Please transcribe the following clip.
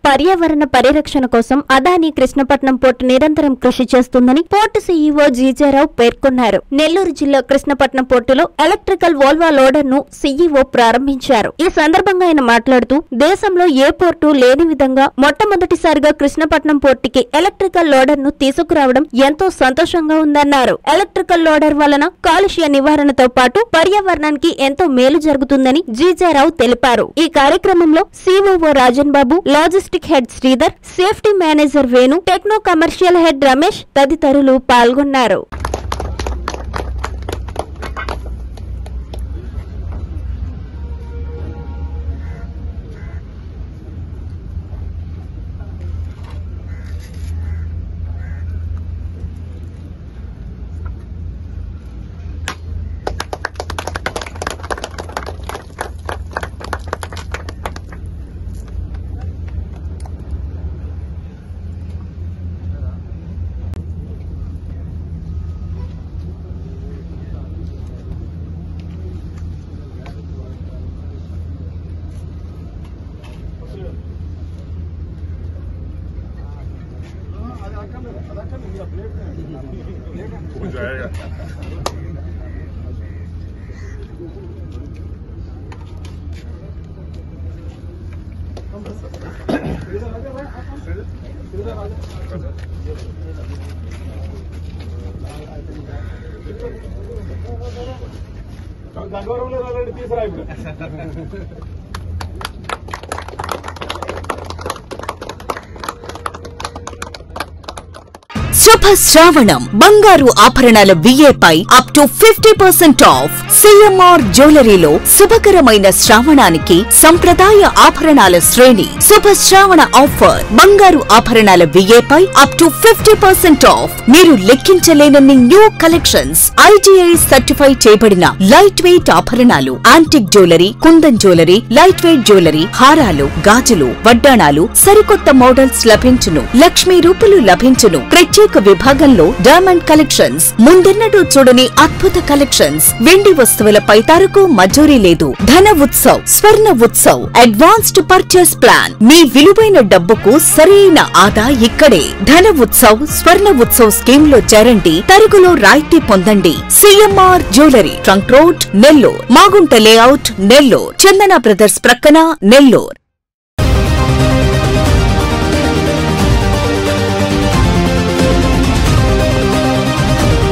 పర్యావరణ పరిరక్షణ కోసం అదానీ కృష్ణపట్నం పోర్టు నిరంతరం కృషి చేస్తుందని పోర్టు సీఈఓ జీజేరావు పేర్కొన్నారు. నెల్లూరు జిల్లా కృష్ణపట్నం పోర్టులో ఎలక్ట్రికల్ వోల్వా లోడర్ ను సీఈఓ ప్రారంభించారు. ఈ సందర్భంగా ఆయన మాట్లాడుతూ దేశంలో ఏ పోర్టు లేని విధంగా మొట్టమొదటిసారిగా కృష్ణపట్నం పోర్టుకి ఎలక్ట్రికల్ లోడర్ ను తీసుకురావడం ఎంతో సంతోషంగా ఉందన్నారు. ఎలక్ట్రికల్ లోడర్ వలన కాలుష్య నివారణతో పాటు పర్యావరణానికి ఎంతో మేలు జరుగుతుందని జీజేరావు తెలిపారు. ఈ కార్యక్రమంలో సిఓఓ రాజన్ బాబు, logistic head Sridhar, safety manager Venu, techno commercial head Ramesh తదితరులు పాల్గొన్నారు. हो जाएगा। శుభ శ్రావణం బంగారు ఆభరణాల విఏపై అప్ టు 50% ఆఫ్. సిఎంఆర్ జ్యువెలరీలో శుభకరమైన శ్రావణానికి సంప్రదాయ ఆభరణాల శ్రేణి. శుభ శ్రావణ ఆఫర్ బంగారు ఆభరణాల విఏపై అప్ టు 50% ఆఫ్. మీరు లెక్కించలేనన్ని న్యూ కలెక్షన్స్, ఐజీఐ సర్టిఫై చేయబడిన లైట్ వెయిట్ ఆభరణాలు, antique jewellery, kundan jewellery, light weight jewellery, హారాలు, గాజులు, వడ్డాణాలు, సరికొత్త మోడల్స్ లభించును. లక్ష్మీ రూపులు లభించును. ప్రత్యేక విభాగంలో డైమండ్ కలెక్షన్స్, ముందెన్నడూ చూడని అద్భుత కలెక్షన్స్. వెండి వస్తువులపై తరకు మజూరీ లేదు. Dhana Utsav, Swarna Utsav, advanced purchase plan. మీ విలువైన డబ్బుకు సరైన ఆదా ఇక్కడే. ధన ఉత్సవ్, స్వర్ణ ఉత్సవ్ స్కీమ్ లో చేరండి. తరుగులో రాయితీ పొందండి. CMR jewellery, trunk road, Nellore. Magunta layout, Nellore. Chandana brothers ప్రక్కన, నెల్లూరు.